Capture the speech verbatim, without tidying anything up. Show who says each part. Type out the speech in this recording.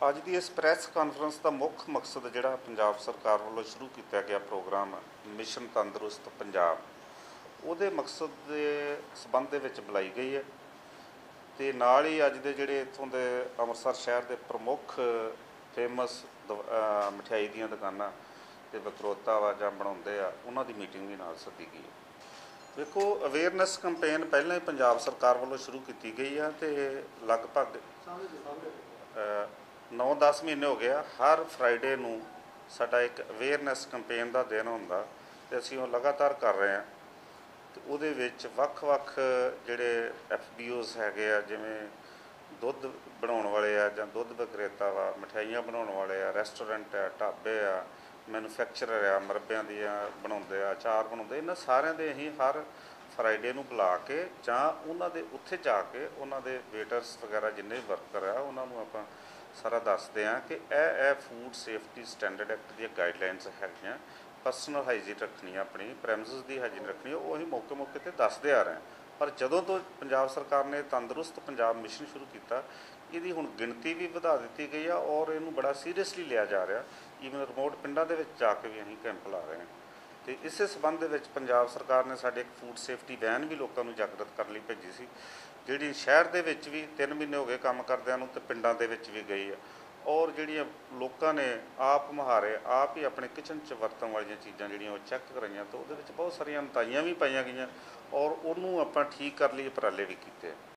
Speaker 1: ਅੱਜ ਦੀ ਇਸ press conference ਦਾ ਮੁੱਖ ਮਕਸਦ ਜਿਹੜਾ ਪੰਜਾਬ ਸਰਕਾਰ ਵੱਲੋਂ ਸ਼ੁਰੂ ਕੀਤਾ ਗਿਆ ਪ੍ਰੋਗਰਾਮ ਮਿਸ਼ਨ ਤੰਦਰੁਸਤ ਪੰਜਾਬ, ਉਹਦੇ ਮਕਸਦ ਦੇ ਸਬੰਧ ਦੇ ਵਿੱਚ ਬੁਲਾਈ ਗਈ ਹੈ। ਅਤੇ ਨਾਲ ਹੀ ਅੱਜ ਦੇ ਜਿਹੜੇ ਇੱਥੋਂ ਦੇ ਅੰਮ੍ਰਿਤਸਰ ਸ਼ਹਿਰ ਦੇ ਪ੍ਰਮੁੱਖ ਫੇਮਸ ਮਠਿਆਈ ਦੀਆਂ ਦੁਕਾਨਾਂ ਅਤੇ ਵਿਕਰੇਤਾ ਵਾ ਜਾਂ ਬਣਾਉਂਦੇ ਆ, ਉਹਨਾਂ ਦੀ ਮੀਟਿੰਗ ਵੀ ਨਾਲ ਸੱਦੀ ਗਈ ਹੈ। ਦੇਖੋ, ਅਵੇਅਰਨੈਸ ਕੰਪੇਨ ਪਹਿਲਾਂ ਹੀ ਪੰਜਾਬ ਸਰਕਾਰ ਵੱਲੋਂ ਸ਼ੁਰੂ ਕੀਤੀ ਗਈ ਆ ਅਤੇ ਲਗਭਗ ਨੌ ਦਸ ਮਹੀਨੇ ਹੋ ਗਏ ਆ। ਹਰ ਫਰਾਈਡੇ ਨੂੰ ਸਾਡਾ ਇੱਕ ਅਵੇਅਰਨੈਸ ਕੰਪੇਨ ਦਾ ਦਿਨ ਹੁੰਦਾ ਅਤੇ ਅਸੀਂ ਉਹ ਲਗਾਤਾਰ ਕਰ ਰਹੇ ਹਾਂ। ਅਤੇ ਉਹਦੇ ਵਿੱਚ ਵੱਖ ਵੱਖ ਜਿਹੜੇ ਐਫ ਬੀ ਓਜ਼ ਹੈਗੇ ਆ, ਜਿਵੇਂ ਦੁੱਧ ਬਣਾਉਣ ਵਾਲੇ ਆ ਜਾਂ ਦੁੱਧ ਵਿਕਰੇਤਾ ਵਾ, ਮਠਿਆਈਆਂ ਬਣਾਉਣ ਵਾਲੇ ਆ, ਰੈਸਟੋਰੈਂਟ ਆ, ਢਾਬੇ ਆ, ਮੈਨੂਫੈਕਚਰਰ ਆ, ਮੁਰੱਬਿਆਂ ਦੀਆਂ ਬਣਾਉਂਦੇ ਆ, ਅਚਾਰ ਬਣਾਉਂਦੇ, ਇਹਨਾਂ ਸਾਰਿਆਂ ਦੇ ਅਸੀਂ ਹਰ ਫਰਾਈਡੇ ਨੂੰ ਬੁਲਾ ਕੇ ਜਾਂ ਉਹਨਾਂ ਦੇ ਉੱਥੇ ਜਾ ਕੇ ਉਹਨਾਂ ਦੇ ਵੇਟਰਸ ਵਗੈਰਾ ਜਿੰਨੇ ਵੀ ਵਰਕਰ ਆ ਉਹਨਾਂ ਨੂੰ ਆਪਾਂ ਸਾਰਾ ਦੱਸਦੇ ਹਾਂ ਕਿ ਇਹ ਇਹ ਫੂਡ ਸੇਫਟੀ ਸਟੈਂਡਰਡ ਐਕਟ ਦੀਆਂ ਗਾਈਡਲਾਈਨਸ ਹੈਗੀਆਂ। ਪਰਸਨਲ ਹਾਈਜੀਨ ਰੱਖਣੀ, ਆਪਣੀ ਪ੍ਰੈਮਿਸਿਸ ਦੀ ਹਾਈਜੀਨ ਰੱਖਣੀ, ਉਹ ਅਸੀਂ ਮੌਕੇ ਮੌਕੇ 'ਤੇ ਦੱਸਦੇ ਆ ਰਹੇ ਹਾਂ। ਪਰ ਜਦੋਂ ਤੋਂ ਪੰਜਾਬ ਸਰਕਾਰ ਨੇ ਤੰਦਰੁਸਤ ਪੰਜਾਬ ਮਿਸ਼ਨ ਸ਼ੁਰੂ ਕੀਤਾ, ਇਹਦੀ ਹੁਣ ਗਿਣਤੀ ਵੀ ਵਧਾ ਦਿੱਤੀ ਗਈ ਆ ਔਰ ਇਹਨੂੰ ਬੜਾ ਸੀਰੀਅਸਲੀ ਲਿਆ ਜਾ ਰਿਹਾ। ਈਵਨ ਰਿਮੋਟ ਪਿੰਡਾਂ ਦੇ ਵਿੱਚ ਜਾ ਕੇ ਵੀ ਅਸੀਂ ਕੈਂਪ ਲਾ ਰਹੇ ਹਾਂ। ਅਤੇ ਇਸੇ ਸੰਬੰਧ ਦੇ ਵਿੱਚ ਪੰਜਾਬ ਸਰਕਾਰ ਨੇ ਸਾਡੇ ਇੱਕ ਫੂਡ ਸੇਫਟੀ ਵੈਨ ਵੀ ਲੋਕਾਂ ਨੂੰ ਜਾਗਰਤ ਕਰਨ ਲਈ ਭੇਜੀ ਸੀ, ਜਿਹੜੀ ਸ਼ਹਿਰ ਦੇ ਵਿੱਚ ਵੀ ਤਿੰਨ ਮਹੀਨੇ ਹੋ ਗਏ ਕੰਮ ਕਰਦਿਆਂ ਨੂੰ, ਅਤੇ ਪਿੰਡਾਂ ਦੇ ਵਿੱਚ ਵੀ ਗਈ ਆ। ਔਰ ਜਿਹੜੀਆਂ ਲੋਕਾਂ ਨੇ ਆਪ ਮੁਹਾਰੇ ਆਪ ਹੀ ਆਪਣੇ ਕਿਚਨ 'ਚ ਵਰਤਣ ਵਾਲੀਆਂ ਚੀਜ਼ਾਂ ਜਿਹੜੀਆਂ ਉਹ ਚੈੱਕ ਕਰਾਈਆਂ, ਤਾਂ ਉਹਦੇ ਵਿੱਚ ਬਹੁਤ ਸਾਰੀਆਂ ਅਨਤਾਈਆਂ ਵੀ ਪਾਈਆਂ ਗਈਆਂ ਔਰ ਉਹਨੂੰ ਆਪਾਂ ਠੀਕ ਕਰਨ ਲਈ ਉਪਰਾਲੇ ਵੀ ਕੀਤੇ।